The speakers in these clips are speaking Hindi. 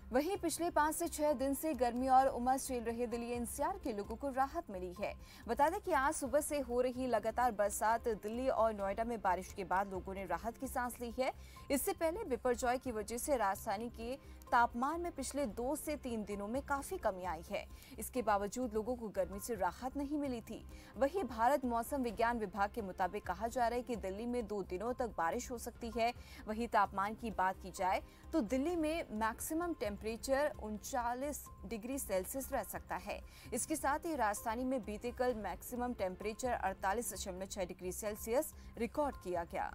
वहीं पिछले 5 से 6 दिन से गर्मी और उमस झेल रहे दिल्ली एनसीआर के लोगों को राहत मिली है। बता दें कि आज सुबह से हो रही लगातार बरसात दिल्ली और नोएडा में बारिश के बाद लोगों ने राहत की सांस ली है। इससे पहले बिपरजॉय की वजह से राजधानी के तापमान में पिछले 2 से 3 दिनों में काफी कमी आई है। इसके बावजूद लोगों को गर्मी से राहत नहीं मिली थी। वहीं भारत मौसम विज्ञान विभाग के मुताबिक कहा जा रहा है कि दिल्ली में 2 दिनों तक बारिश हो सकती है। वहीं तापमान की बात की जाए तो दिल्ली में मैक्सिमम टेम्परेचर 39 डिग्री सेल्सियस रह सकता है। इसके साथ ही राजधानी में बीते कल maximum temperature 48.6 degree Celsius record किया गया।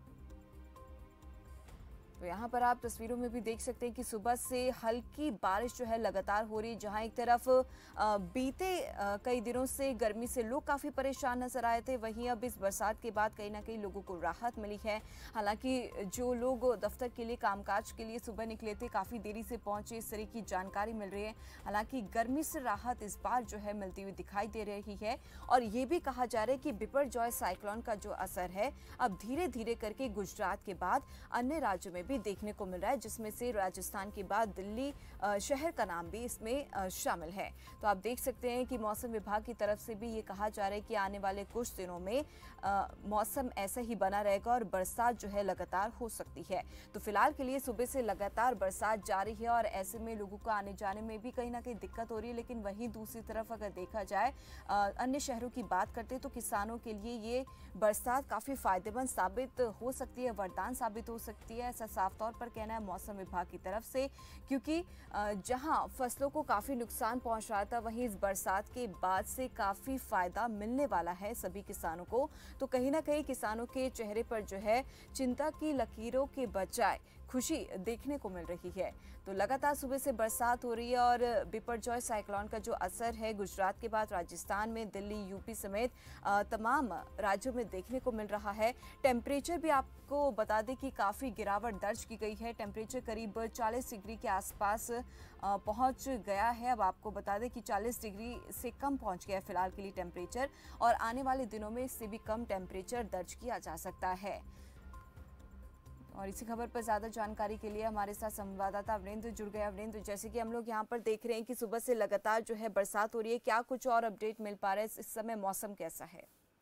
तो यहाँ पर आप तस्वीरों में भी देख सकते हैं कि सुबह से हल्की बारिश जो है लगातार हो रही है। जहाँ एक तरफ बीते कई दिनों से गर्मी से लोग काफ़ी परेशान नजर आए थे, वहीं अब इस बरसात के बाद कहीं ना कहीं लोगों को राहत मिली है। हालांकि जो लोग दफ्तर के लिए कामकाज के लिए सुबह निकले थे काफ़ी देरी से पहुंचे, इस तरह की जानकारी मिल रही है। हालांकि गर्मी से राहत इस बार जो है मिलती हुई दिखाई दे रही है। और ये भी कहा जा रहा है कि बिपरजॉय साइक्लोन का जो असर है अब धीरे धीरे करके गुजरात के बाद अन्य राज्यों में भी देखने को मिल रहा है, जिसमें से राजस्थान के बाद दिल्ली शहर का नाम भी इसमें शामिल है। तो आप देख सकते हैं कि मौसम विभाग की तरफ से भी ये कहा जा रहा है कि आने वाले कुछ दिनों में मौसम ऐसा ही बना रहेगा और बरसात जो है लगातार हो सकती है। तो फिलहाल के लिए सुबह से लगातार बरसात जारी है और ऐसे में लोगों को आने जाने में भी कहीं ना कहीं दिक्कत हो रही है। लेकिन वहीं दूसरी तरफ अगर देखा जाए अन्य शहरों की बात करते हैं तो किसानों के लिए ये बरसात काफी फायदेमंद साबित हो सकती है, वरदान साबित हो सकती है, ऐसा साफ तौर पर कहना है मौसम विभाग की तरफ से। क्योंकि जहां फसलों को काफी नुकसान पहुंच रहा था, वहीं इस बरसात के बाद से काफी फायदा मिलने वाला है सभी किसानों को। तो कहीं ना कहीं किसानों के चेहरे पर जो है चिंता की लकीरों के बजाय खुशी देखने को मिल रही है। तो लगातार सुबह से बरसात हो रही है और बिपरजॉय साइक्लोन का जो असर है गुजरात के बाद राजस्थान में, दिल्ली, यूपी समेत तमाम राज्यों में देखने को मिल रहा है। टेम्परेचर भी आपको बता दें कि काफ़ी गिरावट दर्ज की गई है। टेम्परेचर करीब 40 डिग्री के आसपास पहुंच गया है। अब आपको बता दें कि 40 डिग्री से कम पहुंच गया है फिलहाल के लिए टेम्परेचर, और आने वाले दिनों में इससे भी कम टेम्परेचर दर्ज किया जा सकता है। और इसी खबर पर ज्यादा जानकारी के लिए हमारे साथ संवाददाता अवनेंद्र जुड़ गए। अवनेंद्र, जैसे कि हम लोग यहाँ पर देख रहे हैं कि सुबह से लगातार जो है बरसात हो रही है, क्या कुछ और अपडेट मिल पा रहा है? इस समय मौसम कैसा है?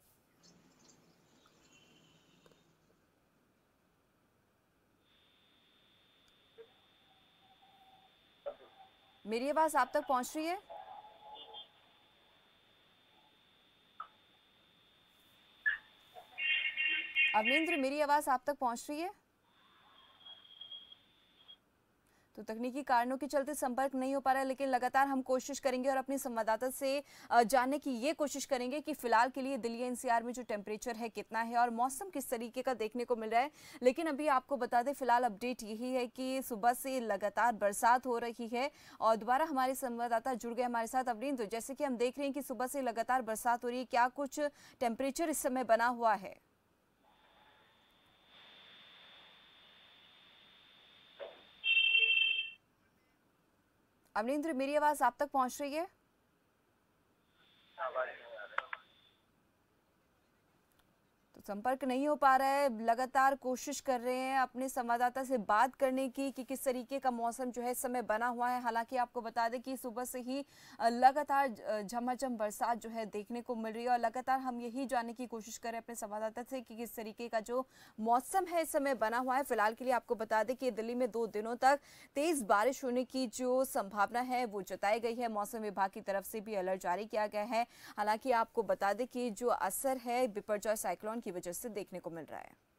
मेरी आवाज आप तक पहुंच रही है? अवनेंद्र, मेरी आवाज आप तक पहुंच रही है? तो तकनीकी कारणों के चलते संपर्क नहीं हो पा रहा है, लेकिन लगातार हम कोशिश करेंगे और अपने संवाददाता से जानने की ये कोशिश करेंगे कि फिलहाल के लिए दिल्ली एनसीआर में जो टेम्परेचर है कितना है और मौसम किस तरीके का देखने को मिल रहा है। लेकिन अभी आपको बता दें फिलहाल अपडेट यही है कि सुबह से लगातार बरसात हो रही है। और दोबारा हमारे संवाददाता जुड़ गए हमारे साथ। अवनींद्र, जैसे कि हम देख रहे हैं कि सुबह से लगातार बरसात हो रही है, क्या कुछ टेम्परेचर इस समय बना हुआ है? अवनींद्र, मेरी आवाज आप तक पहुंच रही है? तो संपर्क नहीं हो पा रहा है। लगातार कोशिश कर रहे हैं अपने संवाददाता से बात करने की कि किस तरीके का मौसम जो है इस समय बना हुआ है। हालांकि आपको बता दें कि सुबह से ही लगातार झमाझम बरसात जो है देखने को मिल रही है और लगातार हम यही जानने की कोशिश कर रहे हैं अपने संवाददाता से कि किस तरीके का जो मौसम है इस समय बना हुआ है। फिलहाल के लिए आपको बता दें कि दिल्ली में 2 दिनों तक तेज बारिश होने की जो संभावना है वो जताई गई है। मौसम विभाग की तरफ से भी अलर्ट जारी किया गया है। हालांकि आपको बता दें कि जो असर है बिपरजॉय साइक्लोन की वजह से देखने को मिल रहा है।